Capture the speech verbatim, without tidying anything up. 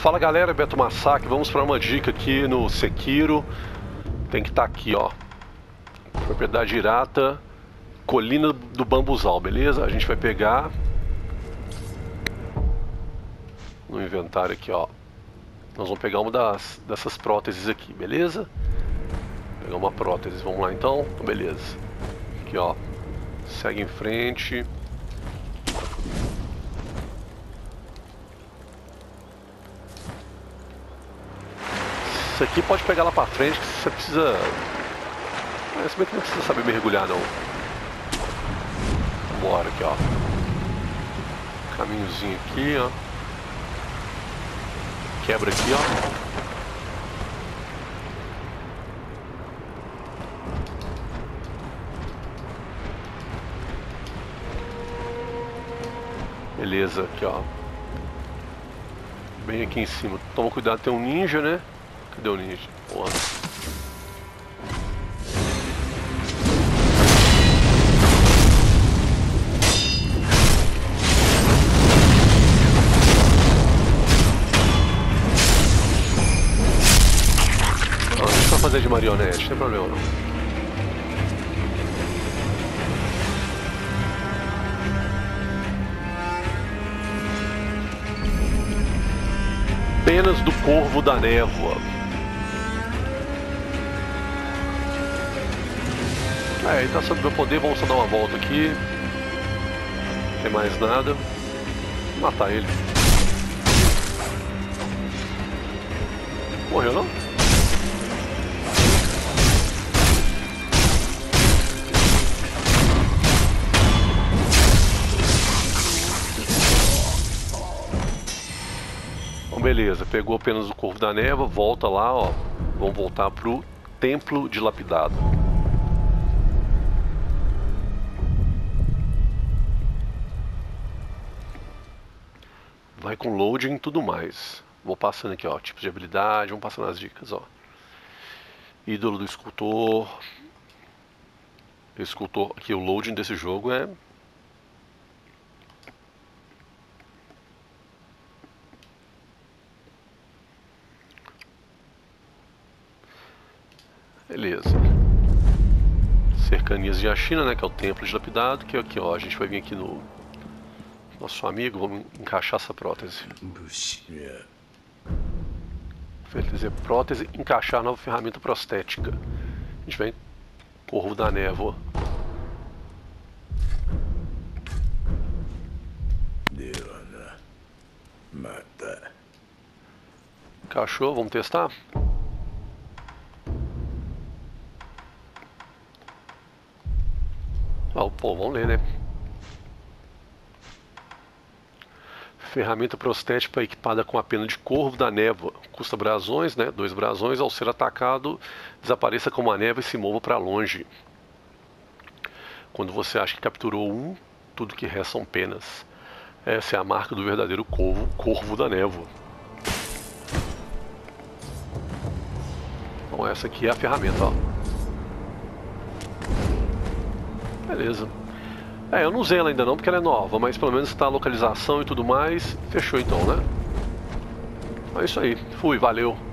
Fala galera, Beto Massacre, vamos para uma dica aqui no Sekiro. Tem que estar aqui, ó. Propriedade Hirata, Colina do Bambuzal, beleza? A gente vai pegar no inventário aqui, ó. Nós vamos pegar uma das, dessas próteses aqui, beleza? Pegar uma prótese, vamos lá então? Beleza. Aqui, ó. Segue em frente. Isso aqui pode pegar lá pra frente, que você precisa... Mas bem que não precisa saber mergulhar, não. Bora aqui, ó. Caminhozinho aqui, ó. Quebra aqui, ó. Beleza, aqui, ó. Bem aqui em cima. Toma cuidado, tem um ninja, né? Cadê o ninja? Porra. Não, deixa eu só fazer de marionete, não tem problema não. Penas do Corvo da Névoa. É, ele tá sob meu poder, vamos só dar uma volta aqui. Não tem mais nada. Vou matar ele. Morreu não? Bom, beleza, pegou apenas o Corvo da Névoa, volta lá, ó. Vamos voltar pro Templo Dilapidado. Vai com loading e tudo mais. Vou passando aqui, ó, tipos de habilidade, vamos passando as dicas, ó. Ídolo do escultor. O escultor, aqui o loading desse jogo é... Beleza. Cercanias de Ashina, né, que é o Templo Dilapidado, que é aqui, ó, a gente vai vir aqui no... Nosso amigo, vamos encaixar essa prótese. Quer dizer, prótese, encaixar a nova ferramenta prostética. A gente vem Corvo da Névoa. Encaixou, vamos testar? Ah, pô, vamos ler, né? Ferramenta prostética equipada com a pena de Corvo da Névoa. Custa brasões, né? Dois brasões. Ao ser atacado, desapareça como a névoa e se mova para longe. Quando você acha que capturou um, tudo que resta são penas. Essa é a marca do verdadeiro corvo, Corvo da Névoa. Então essa aqui é a ferramenta, ó. Beleza. É, eu não usei ela ainda não porque ela é nova, mas pelo menos está a localização e tudo mais. Fechou então, né? É isso aí. Fui, valeu.